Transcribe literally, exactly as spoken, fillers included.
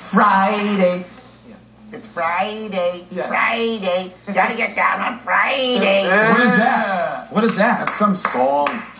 Friday. It's Friday. Yeah. Friday. Gotta get down on Friday. What is that? What is that? That's some song.